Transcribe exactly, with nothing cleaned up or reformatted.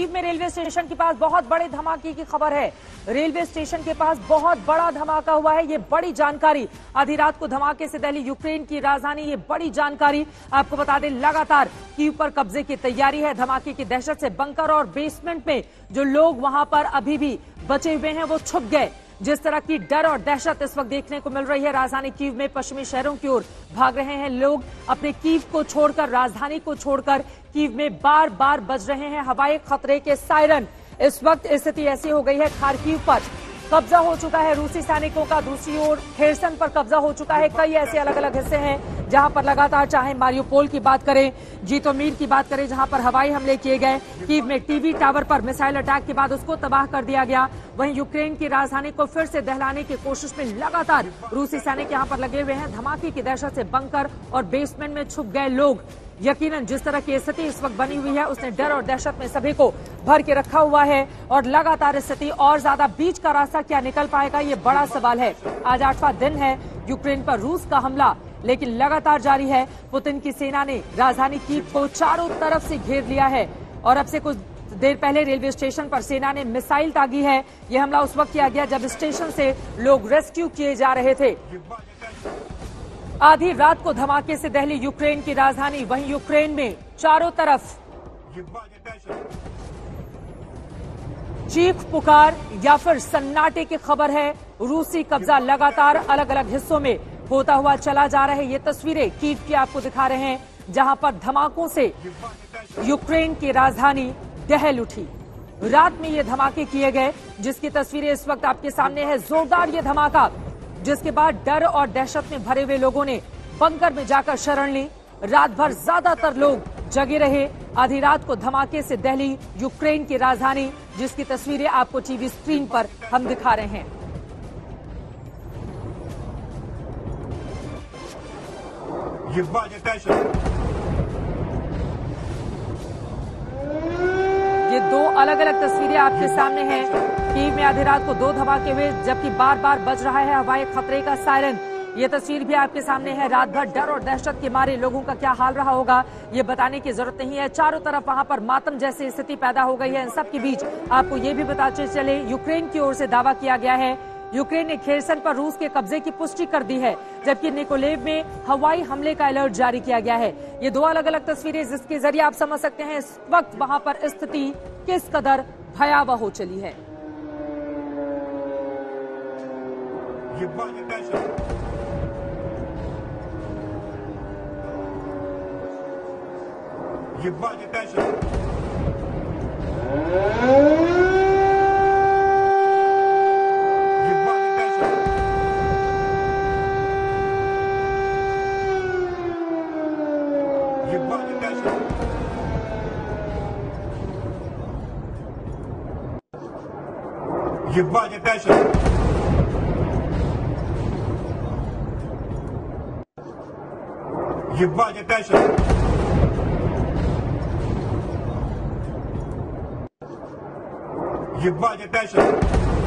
Kyiv में railway station के पास बहुत बड़े धमाके की खबर है। रेलवे स्टेशन के पास बहुत बड़ा धमाका हुआ है। ये बड़ी जानकारी आधी रात को धमाके से दहली यूक्रेन की राजधानी। ये बड़ी जानकारी आपको बता दें, लगातार कीव पर कब्जे की तैयारी है। धमाके की दहशत से बंकर और बेसमेंट में जो लोग वहां पर अभी भी बचे हुए हैं वो छुप गए। जिस तरह की डर और दहशत इस वक्त देखने को मिल रही है राजधानी कीव में, पश्चिमी शहरों की ओर भाग रहे हैं लोग। अपने कीव को छोड़कर, राजधानी को छोड़कर कीव में बार बार बज रहे हैं हवाई खतरे के सायरन। इस वक्त स्थिति ऐसी हो गई है, खार्किव पर कब्जा हो चुका है रूसी सैनिकों का। दूसरी ओर खेरसन पर कब्जा हो चुका है। कई ऐसे अलग अलग हिस्से हैं जहां पर लगातार, चाहे मारियोपोल की बात करें, जीतोमीर की बात करें, जहां पर हवाई हमले किए गए। कीव में टीवी टावर पर मिसाइल अटैक के बाद उसको तबाह कर दिया गया। वहीं यूक्रेन की राजधानी को फिर से दहलाने की कोशिश में लगातार रूसी सैनिक यहां पर लगे हुए हैं। धमाके की दहशत से बंकर और बेसमेंट में छुप गए लोग। यकीनन जिस तरह की स्थिति इस वक्त बनी हुई है, उसने डर और दहशत में सभी को भर के रखा हुआ है। और लगातार स्थिति और ज्यादा, बीच का रास्ता क्या निकल पाएगा, ये बड़ा सवाल है। आज आठवां दिन है यूक्रेन पर रूस का हमला, लेकिन लगातार जारी है। पुतिन की सेना ने राजधानी कीव को चारों तरफ से घेर लिया है और अब से कुछ देर पहले रेलवे स्टेशन पर सेना ने मिसाइल दागी है। यह हमला उस वक्त किया गया जब स्टेशन से लोग रेस्क्यू किए जा रहे थे। आधी रात को धमाके से दहली यूक्रेन की राजधानी। वहीं यूक्रेन में चारों तरफ चीख पुकार या फिर सन्नाटे की खबर है। रूसी कब्जा लगातार अलग अलग हिस्सों में होता हुआ चला जा रहा है। ये तस्वीरें कीव की आपको दिखा रहे हैं, जहां पर धमाकों से यूक्रेन की राजधानी दहल उठी। रात में ये धमाके किए गए, जिसकी तस्वीरें इस वक्त आपके सामने है। जोरदार ये धमाका, जिसके बाद डर और दहशत में भरे हुए लोगों ने बंकर में जाकर शरण ली। रात भर ज्यादातर लोग जगे रहे। आधी रात को धमाके से दहली यूक्रेन की राजधानी, जिसकी तस्वीरें आपको टीवी स्क्रीन पर हम दिखा रहे हैं। ये दो अलग अलग तस्वीरें आपके सामने हैं। कीव में आधी रात को दो धमाके हुए, जबकि बार बार बज रहा है हवाई खतरे का सायरन। ये तस्वीर भी आपके सामने है। रात भर डर और दहशत के मारे लोगों का क्या हाल रहा होगा, ये बताने की जरूरत नहीं है। चारों तरफ वहां पर मातम जैसी स्थिति पैदा हो गई है। इन सब के बीच आपको ये भी बताते चले, यूक्रेन की ओर से दावा किया गया है, यूक्रेन ने खेरसन पर रूस के कब्जे की पुष्टि कर दी है, जबकि निकोलेव में हवाई हमले का अलर्ट जारी किया गया है। ये दो अलग अलग तस्वीरें, जिसके जरिए आप समझ सकते हैं इस वक्त वहां पर स्थिति किस कदर भयावह हो चली है। Ебать, опять сейчас. Ебать, опять сейчас. Ебать, опять сейчас.